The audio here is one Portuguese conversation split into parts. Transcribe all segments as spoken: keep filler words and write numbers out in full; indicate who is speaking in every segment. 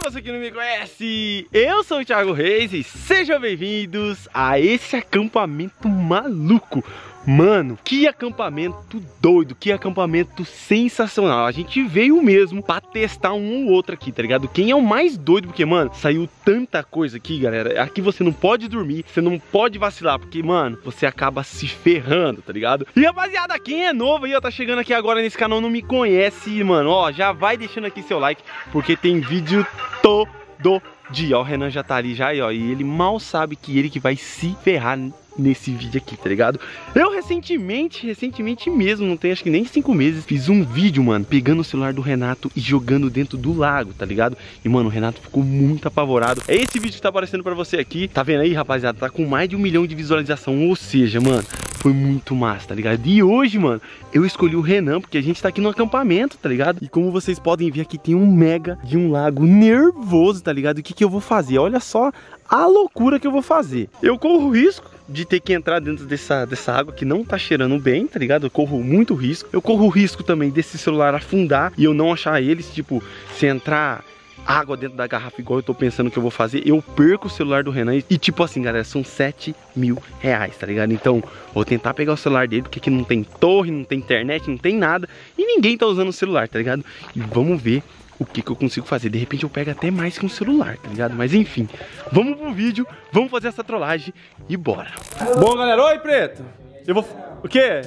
Speaker 1: você que não me conhece, eu sou o Thiago Reis e sejam bem-vindos a esse acampamento maluco. Mano, que acampamento doido, que acampamento sensacional. A gente veio mesmo pra testar um ou outro aqui, tá ligado? Quem é o mais doido, porque, mano, saiu tanta coisa aqui, galera. Aqui você não pode dormir, você não pode vacilar, porque, mano, você acaba se ferrando, tá ligado? E, rapaziada, quem é novo aí, ó, tá chegando aqui agora nesse canal, não me conhece, mano, ó, já vai deixando aqui seu like, porque tem vídeo todo dia. Ó, o Renan já tá ali já, ó, e ele mal sabe que ele que vai se ferrar nesse vídeo aqui, tá ligado? Eu recentemente, recentemente mesmo, não tem acho que nem cinco meses, fiz um vídeo, mano, pegando o celular do Renato e jogando dentro do lago, tá ligado? E, mano, o Renato ficou muito apavorado. É esse vídeo que tá aparecendo pra você aqui. Tá vendo aí, rapaziada? Tá com mais de um milhão de visualização, ou seja, mano, foi muito massa, tá ligado? E hoje, mano, eu escolhi o Renan porque a gente tá aqui no acampamento, tá ligado? E como vocês podem ver aqui, tem um mega de um lago nervoso, tá ligado? O que que eu vou fazer? Olha só a loucura que eu vou fazer. Eu corro risco de ter que entrar dentro dessa, dessa água que não tá cheirando bem, tá ligado? Eu corro muito risco. Eu corro o risco também desse celular afundar e eu não achar eles, tipo, se entrar água dentro da garrafa igual eu tô pensando que eu vou fazer, eu perco o celular do Renan. E tipo assim, galera, são sete mil reais, tá ligado? Então, vou tentar pegar o celular dele, porque aqui não tem torre, não tem internet, não tem nada. E ninguém tá usando o celular, tá ligado? E vamos ver o que que eu consigo fazer. De repente eu pego até mais que um celular, tá ligado? Mas enfim, vamos pro vídeo, vamos fazer essa trollagem e bora. Bom, galera, oi, Preto. Eu vou... O quê?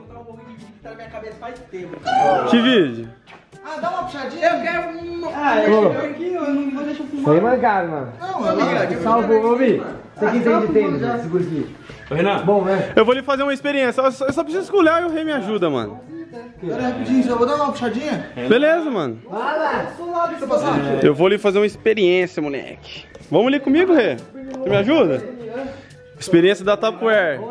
Speaker 1: Que vídeo?
Speaker 2: Ah, dá uma puxadinha. Eu quero um...
Speaker 3: Ah, eu quero aqui, eu não vou deixar filmar. Foi mancado, mano. Não, eu salvo, ouvi. Você que entende de tênis, né? Segura aqui.
Speaker 1: Ô, Renan. Bom, né? Eu vou lhe fazer uma experiência. Eu só, eu só preciso escolher e o Rei me ajuda, mano.
Speaker 2: Pera aí, rapidinho, eu vou dar uma puxadinha.
Speaker 1: Beleza, mano.
Speaker 3: Vai lá.
Speaker 2: Deixa eu passar.
Speaker 1: Eu vou lhe fazer uma experiência, moleque. Vamos ali comigo, Rê? Você me ajuda? Experiência da Tupperware.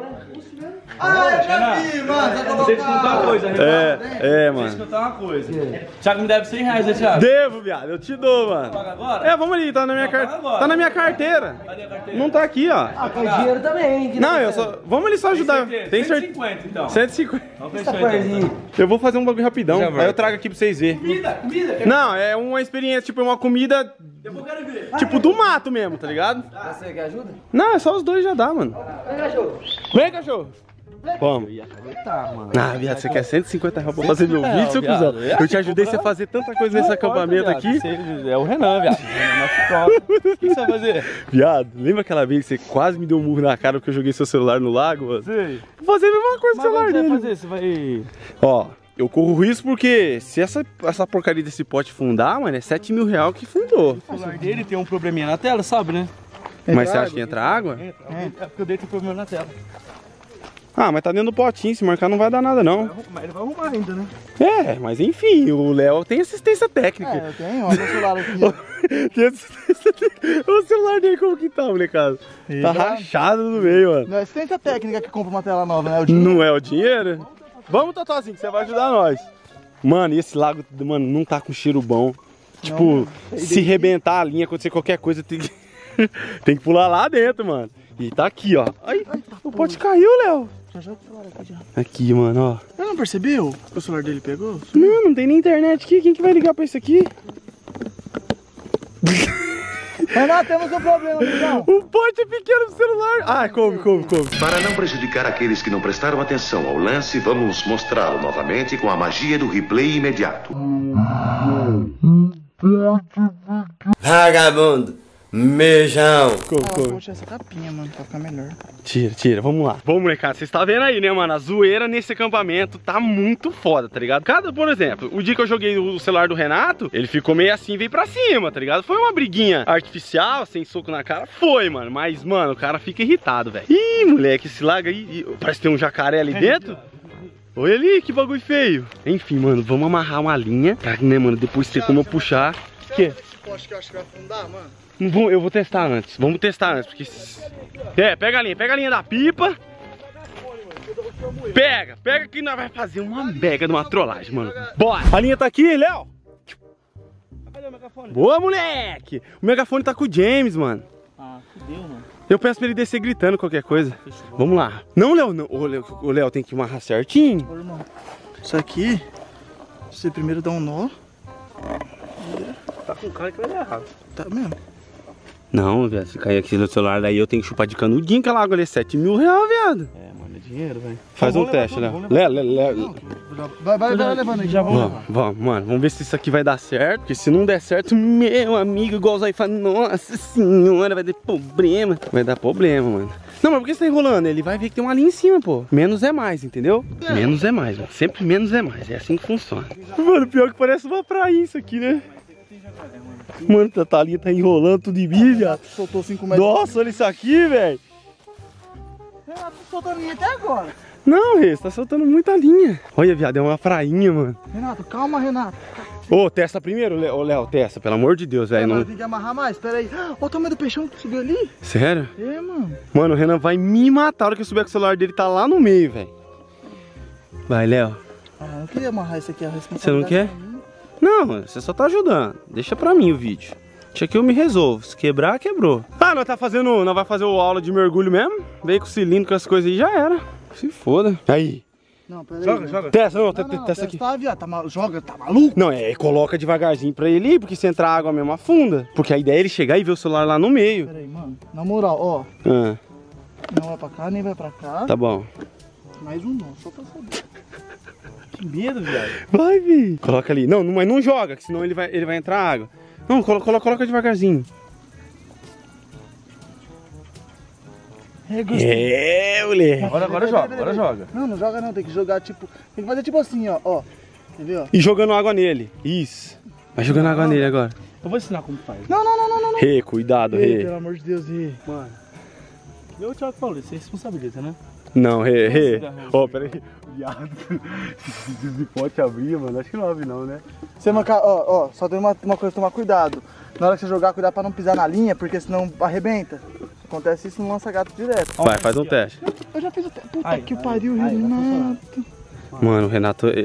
Speaker 2: Ah, eu já vi, mano. Vai colocar...
Speaker 4: Deixa eu te contar uma coisa, Renan.
Speaker 1: É, é,
Speaker 4: Deixa eu te
Speaker 1: mano.
Speaker 4: contar uma coisa. Thiago me deve cem reais, né, Thiago?
Speaker 1: Devo, viado. Eu te dou, mano.
Speaker 4: Paga agora?
Speaker 1: É, vamos ali. Tá na minha
Speaker 4: Não, paga
Speaker 1: carteira.
Speaker 4: agora.
Speaker 1: Tá na minha carteira.
Speaker 4: Cadê a carteira?
Speaker 1: Não tá aqui, ó.
Speaker 3: Ah, com dinheiro também. que
Speaker 1: Não,
Speaker 3: tá
Speaker 1: eu só... Vamos ali só ajudar.
Speaker 4: Tem
Speaker 1: Tem
Speaker 4: cento e
Speaker 1: certeza.
Speaker 4: cinquenta, então.
Speaker 1: cento e cinquenta.
Speaker 4: Então
Speaker 3: essa
Speaker 4: fechou, então.
Speaker 3: parzinha.
Speaker 1: Eu vou fazer um bagulho rapidão.
Speaker 4: Já
Speaker 1: Aí
Speaker 4: vai.
Speaker 1: eu trago aqui pra vocês verem.
Speaker 4: Comida, comida. quer-
Speaker 1: Não, é uma experiência, tipo, é uma comida,
Speaker 4: Eu vou quero ver.
Speaker 1: tipo, do mato mesmo, tá ligado?
Speaker 3: Você quer ajuda?
Speaker 1: Não, é só os dois já dá, mano.
Speaker 3: Vem, cachorro.
Speaker 1: Vem, cachorro. Vamos.
Speaker 4: Tá, mano.
Speaker 1: Ah, viado, você quer cento e cinquenta reais pra fazer meu vídeo, seu
Speaker 4: viado.
Speaker 1: cuzão? Eu te ajudei você a fazer tanta coisa nesse acampamento aqui.
Speaker 4: É o Renan, viado. É o nosso próprio. O que você vai fazer?
Speaker 1: Viado, lembra aquela vez que você quase me deu um murro na cara porque eu joguei seu celular no lago, mano?
Speaker 4: Sei.
Speaker 1: Vou fazer a mesma coisa com o
Speaker 4: Mas o
Speaker 1: celular
Speaker 4: que você vai
Speaker 1: dele.
Speaker 4: fazer? Você vai...
Speaker 1: Ó, eu corro risco porque se essa, essa porcaria desse pote fundar, mano, é sete mil reais que fundou.
Speaker 4: O celular dele tem um probleminha na tela, sabe, né?
Speaker 1: Mas você acha que entra água?
Speaker 4: É, é porque o dele tem problema na tela.
Speaker 1: Ah, mas tá dentro do potinho, se marcar não vai dar nada não.
Speaker 4: Mas ele vai arrumar ainda, né?
Speaker 1: É, mas enfim, o Léo tem assistência técnica.
Speaker 2: É, eu tenho, olha o celular aqui.
Speaker 1: Tem assistência técnica. O celular dele como que tá, molecada? Tá rachado no meio, mano.
Speaker 2: Não é assistência técnica que compra uma tela nova, né? O dinheiro.
Speaker 1: Não é o dinheiro? Vamos, Totozinho, que você vai ajudar nós. Mano, esse lago, mano, não tá com cheiro bom. Tipo, se rebentar a linha, acontecer qualquer coisa, tem que, tem que pular lá dentro, mano. E tá aqui, ó. Ai, o pote caiu, Léo.
Speaker 2: Já joga o celular aqui, já.
Speaker 1: Aqui, mano, ó.
Speaker 2: Você não percebeu que o celular dele pegou?
Speaker 1: Não, não tem nem internet aqui. Quem que vai ligar pra isso aqui?
Speaker 2: Renato, temos um problema, então.
Speaker 1: O pote é pequeno do celular. Ah, come, come, come.
Speaker 5: Para não prejudicar aqueles que não prestaram atenção ao lance, vamos mostrá-lo novamente com a magia do replay imediato.
Speaker 6: Vagabundo, beijão.
Speaker 1: Come,
Speaker 2: Ah, vou
Speaker 1: come.
Speaker 2: tirar essa capinha, mano, pra ficar melhor.
Speaker 1: Tira, tira, vamos lá. Bom, molecada, vocês estão vendo aí, né, mano? A zoeira nesse acampamento tá muito foda, tá ligado? Cada, por exemplo, o dia que eu joguei o celular do Renato, ele ficou meio assim e veio pra cima, tá ligado? Foi uma briguinha artificial, sem soco na cara. Foi, mano. Mas, mano, o cara fica irritado, velho. Ih, moleque, esse lago aí, ih, parece que tem um jacaré ali dentro. Olha ali, que bagulho feio. Enfim, mano, vamos amarrar uma linha pra, né, mano, depois ter como eu puxar. O quê?
Speaker 2: Esse poste que eu acho que vai afundar, mano.
Speaker 1: Não vou, eu vou testar antes. Vamos testar antes, porque... É, pega a linha, pega a linha da pipa. Pega, pega que nós vai fazer uma mega de uma trollagem, mano. Bora! A linha tá aqui, Léo.
Speaker 4: Cadê o megafone?
Speaker 1: Boa, moleque! O megafone tá com o James, mano.
Speaker 4: Ah, fudeu, mano.
Speaker 1: Eu peço pra ele descer gritando qualquer coisa. Vamos lá. Não, Léo, não. Ô, Léo, o Léo tem que amarrar certinho.
Speaker 2: Ô, irmão, isso aqui, você primeiro dá um nó.
Speaker 1: tá com cara que vai dar errado.
Speaker 2: Tá mesmo?
Speaker 1: Não, viado, se cair aqui no celular, daí eu tenho que chupar de canudinho aquela água ali, sete mil reais, viado.
Speaker 4: É, mano, é dinheiro, velho.
Speaker 1: Faz um teste, Léo. Léo, Léo, Léo.
Speaker 2: Vai, vai, vai levando aqui.
Speaker 4: Já vou
Speaker 1: Vamos, vamos, mano, vamos ver se isso aqui vai dar certo. Porque se não der certo, meu amigo, igual o Zói fala, nossa senhora, vai ter problema. Vai dar problema, mano. Não, mas por que você tá enrolando? Ele vai ver que tem uma linha em cima, pô. Menos é mais, entendeu? É. Menos é mais, mano. Sempre menos é mais. É assim que funciona. Mano, pior que parece uma praia isso aqui, né? Mano, a Thalinha tá enrolando tudo em mim, viado.
Speaker 2: Soltou cinco metros.
Speaker 1: Nossa, olha isso aqui, velho.
Speaker 2: Renato, tô soltando linha até agora.
Speaker 1: Não, Rê, você tá soltando muita linha. Olha, viado, é uma prainha, mano.
Speaker 2: Renato, calma, Renato.
Speaker 1: Ô, testa primeiro, Léo, Léo, testa, pelo amor de Deus, velho. Não...
Speaker 2: Tem que amarrar mais, pera aí. Olha o tamanho do peixão que subiu ali.
Speaker 1: Sério?
Speaker 2: É, mano.
Speaker 1: Mano, o Renan vai me matar a hora que eu souber que o celular dele tá lá no meio, velho. Vai, Léo.
Speaker 2: Ah, eu não queria amarrar isso aqui, a responsabilidade.
Speaker 1: Você não quer? Não, você só tá ajudando. Deixa pra mim o vídeo. Deixa que eu me resolvo. Se quebrar, quebrou. Ah, nós tá fazendo. Nós vai fazer o aula de mergulho mesmo? Veio com o cilindro, com as coisas aí, já era. Se foda. Aí.
Speaker 2: Não, pera aí.
Speaker 4: Joga, joga.
Speaker 1: Testa, não,
Speaker 2: Não,
Speaker 1: testa
Speaker 2: não,
Speaker 1: testa aqui.
Speaker 2: Tá, viado, tá mal... Joga, tá maluco?
Speaker 1: Não, é, coloca devagarzinho pra ele ir, porque se entrar água mesmo afunda. Porque a ideia é ele chegar e ver o celular lá no meio.
Speaker 2: Pera aí, mano. Na moral, ó.
Speaker 1: Ah,
Speaker 2: Não vai pra cá, nem vai pra cá.
Speaker 1: tá bom.
Speaker 2: Mais um não, só pra saber.
Speaker 4: Que medo, viado.
Speaker 1: Vai, vi. Coloca ali. Não, mas não joga, que senão ele vai, ele vai entrar água. Não, coloca, coloca, coloca devagarzinho.
Speaker 2: É, gostei.
Speaker 1: É, moleque.
Speaker 4: Agora, agora joga, agora joga.
Speaker 2: Não, não joga não, tem que jogar tipo... Tem que fazer tipo assim, ó, ó. Quer ver, ó?
Speaker 1: E jogando água nele. Isso. Vai jogando água nele agora.
Speaker 4: Eu vou ensinar como faz.
Speaker 2: Não, não, não, não, não. não.
Speaker 1: Rê, cuidado,
Speaker 2: Ei,
Speaker 1: Rê.
Speaker 2: pelo amor de Deus, Rê.
Speaker 4: Mano, eu, Thiago falou, você responsabiliza, né?
Speaker 1: Não, Rê, Rê.
Speaker 4: Nossa,
Speaker 1: Ó, pera aí. Viado. Se pode abrir, mano. Acho que não abre não, né?
Speaker 2: Você manca... Ó, ó, só tem uma, uma coisa, tomar cuidado. Na hora que você jogar, cuidado pra não pisar na linha, porque senão arrebenta. Acontece isso no lança-gato direto.
Speaker 1: Vai, faz um teste.
Speaker 2: Eu já fiz o teste. Puta
Speaker 4: Aí,
Speaker 2: que
Speaker 4: aí,
Speaker 2: pariu,
Speaker 4: aí, vai
Speaker 2: Renato.
Speaker 1: Mano, o Renato... É...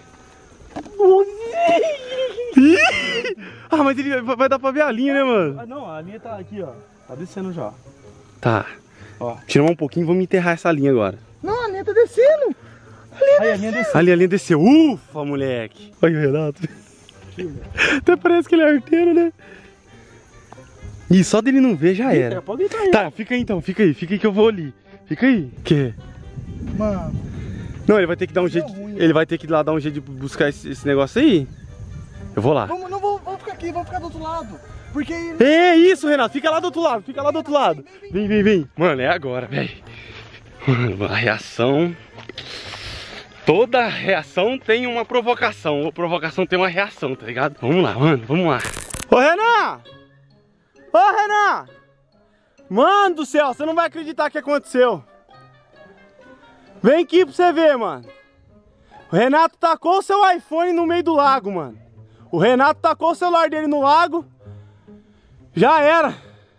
Speaker 1: Ah, mas ele vai vai dar pra ver a linha, né, mano?
Speaker 4: Ah, não, a linha tá aqui, ó. Tá descendo já.
Speaker 1: Tá.
Speaker 4: Ó.
Speaker 1: Tira um pouquinho e vamos enterrar essa linha agora.
Speaker 2: Não, a linha tá descendo.
Speaker 4: Aí a linha desceu.
Speaker 1: A linha, a linha desceu. Ufa, moleque. Olha o Renato. Até parece que ele é arteiro, né? Ih, só dele não ver já era.
Speaker 4: Pode entrar aí.
Speaker 1: Tá, fica aí então, fica aí, fica aí que eu vou ali. Fica aí. Que?
Speaker 2: Mano,
Speaker 1: Não, ele vai ter que dar um jeito.
Speaker 2: ruim,
Speaker 1: Ele vai ter que ir lá dar um jeito de buscar esse, esse negócio aí. Eu vou lá.
Speaker 2: vamos, não, vamos, vamos ficar aqui, vamos ficar do outro lado. Porque ele...
Speaker 1: É isso, Renato. Fica lá do outro lado, fica lá do outro lado. Vem, vem, vem. Mano, é agora, velho. Mano, a reação. Toda reação tem uma provocação. Ou provocação tem uma reação, tá ligado? Vamos lá, mano, vamos lá. Ô, Renan! Ô, Renan! Mano do céu, você não vai acreditar o que aconteceu. Vem aqui pra você ver, mano. O Renato tacou o seu iPhone no meio do lago, mano. O Renato tacou o celular dele no lago. Já era.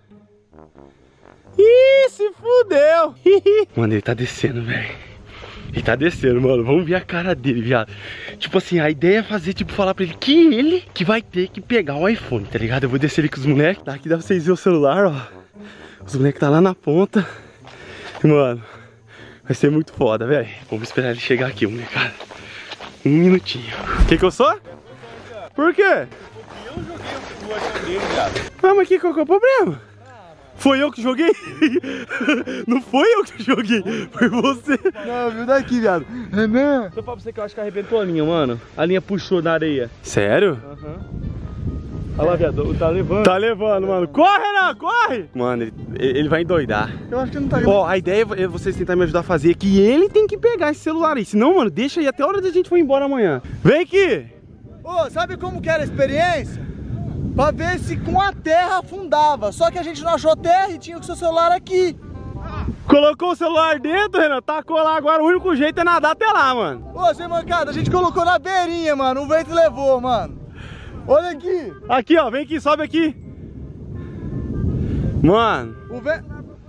Speaker 1: Ih, se fudeu. Mano, ele tá descendo, velho. Ele tá descendo, mano. Vamos ver a cara dele, viado. Tipo assim, a ideia é fazer, tipo, falar pra ele que ele que vai ter que pegar o iPhone, tá ligado? Eu vou descer ali com os moleques. Daqui dá pra vocês verem o celular, ó. Os moleques tá lá na ponta. Mano, vai ser muito foda, velho. Vamos esperar ele chegar aqui, molecada. Um minutinho. O que que eu sou? Por quê?
Speaker 4: Eu joguei o iPhone dele, viado.
Speaker 1: Ah, mas que, qual que é o problema? Foi eu que joguei? Não foi eu que joguei, foi você.
Speaker 2: Não, viu daqui, viado. Renan.
Speaker 4: Deixa eu falar pra você que eu acho que arrebentou a linha, mano. A linha puxou na areia.
Speaker 1: Sério?
Speaker 4: Aham. Olha lá, viado, tá levando.
Speaker 1: Tá levando, mano. Corre, Renan, corre! Mano, ele, ele vai endoidar.
Speaker 2: Eu acho que não tá...
Speaker 1: Ó, a ideia é vocês tentarem me ajudar a fazer que ele tem que pegar esse celular aí. Senão, mano, deixa aí até a hora da gente for embora amanhã. Vem aqui!
Speaker 2: Ô, sabe como que era a experiência? Pra ver se com a terra afundava. Só que a gente não achou terra e tinha o seu celular aqui.
Speaker 1: Colocou o celular dentro, Renan, tacou lá. Agora o único jeito é nadar até lá, mano.
Speaker 2: Ô, sem mancada, a gente colocou na beirinha, mano. O vento levou, mano. Olha aqui.
Speaker 1: Aqui, ó, vem aqui, sobe aqui. Mano.
Speaker 2: O vento...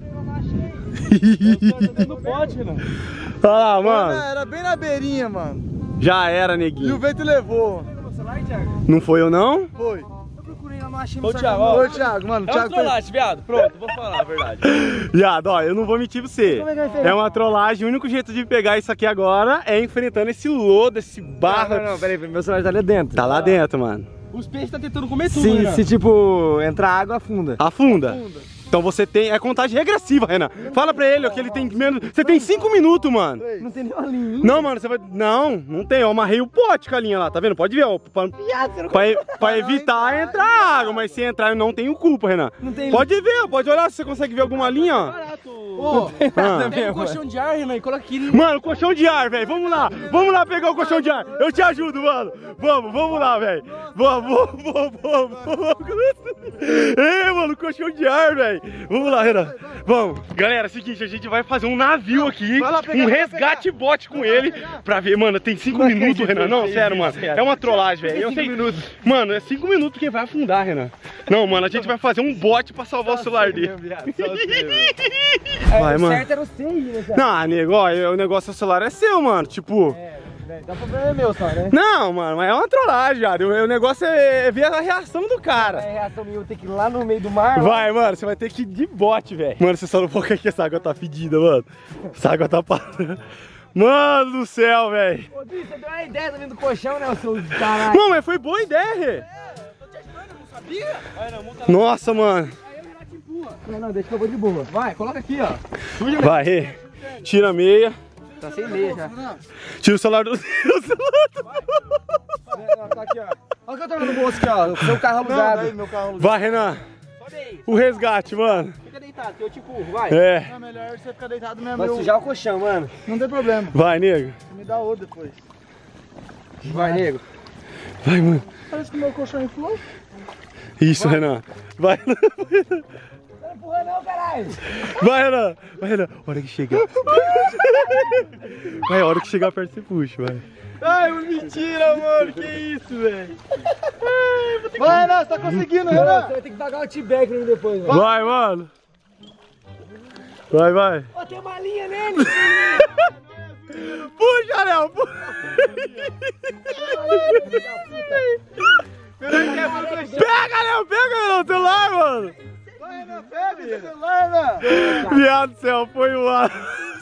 Speaker 4: No pote, Renan.
Speaker 1: Olha lá,
Speaker 2: Mano,
Speaker 1: mano.
Speaker 2: era bem na beirinha, mano.
Speaker 1: Já era,
Speaker 2: E o
Speaker 1: neguinho.
Speaker 2: vento levou.
Speaker 1: Não foi eu, não?
Speaker 2: Foi.
Speaker 4: Ô, Thiago, ó.
Speaker 2: Ô, Thiago, mano.
Speaker 4: É um
Speaker 2: Thiago
Speaker 4: trollagem, viado. Pronto, vou falar a verdade.
Speaker 1: Viado, ó, eu não vou mentir pra você.
Speaker 2: Como é que vai ser?
Speaker 1: É uma trollagem. O único jeito de pegar isso aqui agora é enfrentando esse lodo, esse barro.
Speaker 3: Não, não, peraí, meu celular tá ali dentro.
Speaker 1: Tá lá dentro, mano.
Speaker 4: Os peixes tá tentando comer tudo,
Speaker 3: Se,
Speaker 4: Renan.
Speaker 3: se tipo, entrar água, afunda.
Speaker 1: Afunda. Então você tem, é contagem regressiva, Renan. Fala pra ele, ó, que ele tem menos, você tem cinco minutos, mano.
Speaker 3: Não tem nenhuma linha.
Speaker 1: Não, mano, você vai, não, não tem, eu amarrei o pote com a linha lá, tá vendo? Pode ver, ó, pra, pra, pra evitar entrar água, mas se entrar eu não tenho culpa, Renan.
Speaker 3: Não tem
Speaker 1: Pode ver, pode olhar se você consegue ver alguma linha, ó.
Speaker 4: Ô,
Speaker 1: Ah.
Speaker 4: pega um colchão de ar, Renan, e coloca aqui.
Speaker 1: Mano, colchão de ar, velho. Vamos lá. Vamos lá pegar o colchão de ar. Eu te ajudo, mano. Vamos, vamos lá, velho. Vamos, vamos, vamos, vamos, vamos. Ei, mano, colchão de ar, velho. Vamos lá, Renan. Vamos. Galera, é o seguinte, a gente vai fazer um navio aqui.
Speaker 2: lá pegar,
Speaker 1: Um
Speaker 2: vai
Speaker 1: resgate bote com ele. Pra ver, mano, tem cinco minutos, Renan. Não, sério, mano. É uma trollagem, velho. Eu sei. Mano, é cinco minutos que vai afundar, Renan. Não, mano, a gente vai fazer um bote pra salvar o celular dele. Vai,
Speaker 3: o
Speaker 1: mano.
Speaker 3: certo era você ir, né, cara?
Speaker 1: Não, nego, ó, o negócio do celular é seu, mano. Tipo.
Speaker 3: É, então o problema é meu só, né?
Speaker 1: Não, mano, mas é uma trollagem, cara. O, o negócio é ver a reação do cara.
Speaker 3: É reação minha, eu ter que ir lá no meio do mar.
Speaker 1: Vai, mano, você vai ter que ir de bote, velho. Mano, você só não pode que essa água tá fedida, mano. Essa água tá parada. Mano do céu, velho.
Speaker 3: Ô, Di, você deu uma ideia também do colchão, né, o seu caralho?
Speaker 1: Mano, mas foi boa ideia, Rê. Nossa, mano.
Speaker 3: Não, não, deixa que eu vou de boa.
Speaker 4: Vai, coloca aqui, ó.
Speaker 1: Vai, Rê. Tira a meia.
Speaker 3: Tá sem meia já.
Speaker 1: Tira o celular do... o celular do...
Speaker 3: Tá aqui, ó. Olha o que eu tô no bolso aqui, ó. O seu carro alugado.
Speaker 2: Daí, meu carro.
Speaker 1: Vai, Renan.
Speaker 3: Sobe aí.
Speaker 1: O resgate, mano.
Speaker 3: Fica deitado, que eu te empurro, vai.
Speaker 1: É.
Speaker 2: É melhor você ficar deitado mesmo.
Speaker 3: Vai
Speaker 2: eu-
Speaker 3: sujar o colchão, mano.
Speaker 2: Não tem problema.
Speaker 1: Vai, nego.
Speaker 2: Me dá outro depois.
Speaker 3: Vai, nego.
Speaker 1: Vai, mano.
Speaker 2: Parece que o meu colchão inflou.
Speaker 1: Isso, Renan. Vai, Renan.
Speaker 3: Não empurra não, caralho.
Speaker 1: Vai, Renan. Vai, Renan. Hora que chegar. Vai, a hora que chegar perto você puxa, vai.
Speaker 2: Ai, mentira, mano. Que isso, velho. Vai, Renan, você tá conseguindo,
Speaker 3: Não,
Speaker 2: Renan.
Speaker 3: você vai ter que pagar o T-Bag pra mim depois, mano.
Speaker 1: Vai, mano. Vai, vai.
Speaker 3: Ó, tem uma linha nele.
Speaker 1: Puxa, Léo. Puxa. Pega, Léo. Pega, Léo, o celular, mano.
Speaker 2: Vai, Renan, pega o celular, Renan.
Speaker 1: Viado do céu, foi o ar.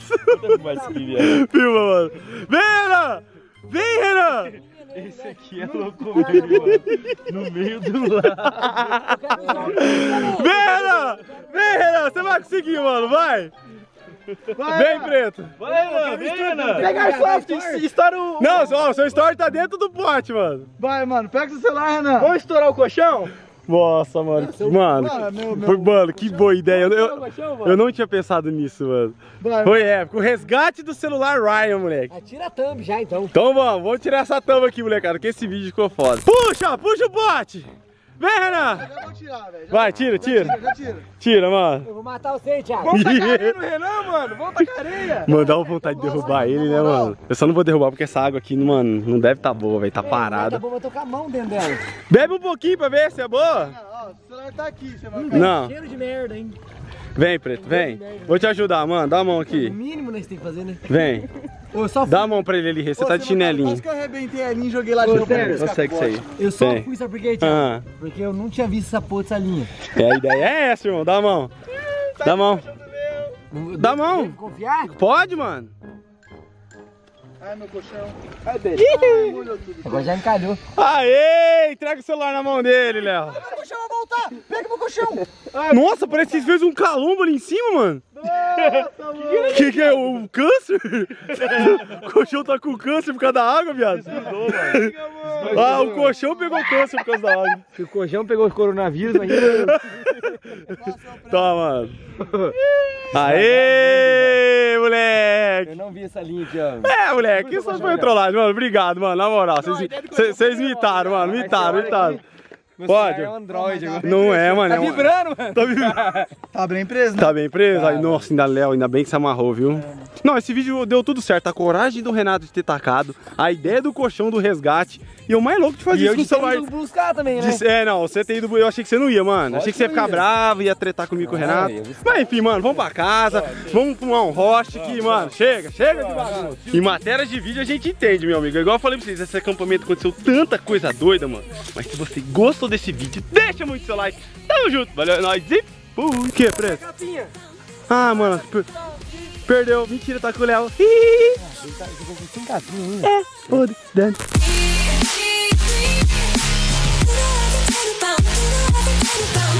Speaker 1: Filma, mano. Vem, Renan. Vem, Renan.
Speaker 4: Esse aqui é loucura, mano. No meio do lado.
Speaker 1: Vem, Renan. Vem, Renan. Você vai conseguir, mano. Vai. Vem, preto.
Speaker 4: Vai, Renan, vem, Renan.
Speaker 3: Pega a soft, estoura o...
Speaker 1: Não, ó, seu story tá dentro do pote, mano.
Speaker 2: Vai, mano, pega o celular, Renan.
Speaker 3: Vamos estourar o colchão?
Speaker 1: Nossa, mano. Mano,
Speaker 2: Mano, meu, meu.
Speaker 1: foi, mano, que boa ideia. Eu, eu, eu não tinha pensado nisso, mano.
Speaker 2: Vai,
Speaker 1: Foi épico. O resgate do celular Ryan, moleque.
Speaker 3: Atira a thumb já, então.
Speaker 1: Então vamos, vamos tirar essa tampa aqui, molecada, que esse vídeo ficou foda. Puxa, puxa o bote. Vem, Renan.
Speaker 2: Já vou tirar, velho. Já-
Speaker 1: Vai, tira,
Speaker 2: já
Speaker 1: tira.
Speaker 2: Já tira.
Speaker 1: Tira, mano.
Speaker 3: Eu vou matar você, Thiago.
Speaker 4: Vamos tacar areia no Renan, mano. Vamos tacar areia.
Speaker 1: Mano, dá uma vontade de derrubar ele, né, mano? Eu só não vou derrubar porque essa água aqui, mano, não deve tá boa, velho. Tá
Speaker 3: Tá
Speaker 1: parada.
Speaker 3: bom, eu tô com a mão dentro dela.
Speaker 1: Bebe um pouquinho pra ver se é boa.
Speaker 2: Ó, o celular tá aqui, você vai
Speaker 1: Não.
Speaker 3: Cheiro de merda, hein?
Speaker 1: Vem, preto, vem. Vou te ajudar, mano. Dá a mão
Speaker 3: O
Speaker 1: aqui.
Speaker 3: mínimo nós tem que fazer, né?
Speaker 1: Vem.
Speaker 3: Ô, eu só fui,
Speaker 1: Dá a mão pra ele ali, Rê. Você tá de chinelinho.
Speaker 2: Quase que eu arrebentei a linha e joguei lá de
Speaker 3: Ô,
Speaker 2: novo. pra
Speaker 3: sério?
Speaker 2: buscar
Speaker 1: Consegue
Speaker 2: com o
Speaker 1: isso aí.
Speaker 2: bote.
Speaker 3: eu só
Speaker 1: Vem.
Speaker 3: fui, sabe por quê, Thiago?
Speaker 1: Ah,
Speaker 3: Porque eu não tinha visto essa porra dessa linha.
Speaker 1: é, a ideia é essa, irmão. Dá a mão. Dá a mão.
Speaker 3: Não-
Speaker 1: Dá a
Speaker 3: devo-
Speaker 1: mão.
Speaker 3: devo confiar?
Speaker 1: Pode, mano.
Speaker 2: Ai, meu colchão.
Speaker 3: Ai, beijo.
Speaker 2: Ai, molhou tudo.
Speaker 3: Agora já encalhou.
Speaker 1: Aê! Entrega o celular na mão dele, Léo.
Speaker 2: Meu colchão vai voltar. Pega meu colchão.
Speaker 1: Nossa, parece que você fez um calombo ali em cima, mano.
Speaker 2: Nossa, mano.
Speaker 1: Que que é? O câncer? O colchão tá com câncer por causa da água, viado? Ah, o colchão pegou câncer por causa da água.
Speaker 3: Se o colchão pegou o coronavírus ainda.
Speaker 1: Tá, mano. Aê, moleque.
Speaker 3: Eu não vi essa linha, Thiago.
Speaker 1: É, moleque, isso foi trollagem, mano. Obrigado, mano. Na moral, vocês vocês me imitaram, mano. Me imitaram, me imitaram. Pode?
Speaker 3: É um Android agora.
Speaker 1: Não é, mano.
Speaker 3: Tá
Speaker 1: é uma-
Speaker 3: vibrando, mano.
Speaker 1: Tá vibrando.
Speaker 2: Tá bem preso, né?
Speaker 1: Tá bem preso? Aí, nossa, ainda Léo, ainda bem que se amarrou, viu? Não, esse vídeo deu tudo certo. A coragem do Renato de ter tacado, a ideia do colchão do resgate e o mais louco de fazer
Speaker 3: E eu
Speaker 1: isso com o
Speaker 3: de ter
Speaker 1: celular.
Speaker 3: ido buscar também, né?
Speaker 1: De- É, não, você tem ido. Eu achei que você não ia, mano. Achei que você ia ficar bravo, ia tretar comigo com o Renato.
Speaker 3: eu ia
Speaker 1: Mas enfim, mano, vamos pra casa, vamos fumar um roche aqui, mano. Chega, chega de bagunça. Em matérias de vídeo a gente entende, meu amigo. Igual eu falei pra vocês, esse acampamento aconteceu tanta coisa doida, mano. Mas se você gostou desse vídeo, deixa muito seu like. Tamo junto, valeu, é nóis e fui. Que, preto?
Speaker 3: Capinha.
Speaker 1: Ah, mano, per- perdeu. Mentira, tá com o Léo. Ih,
Speaker 3: Sem capinha ainda.
Speaker 1: é, foda-se, dane.
Speaker 7: Thank you. Então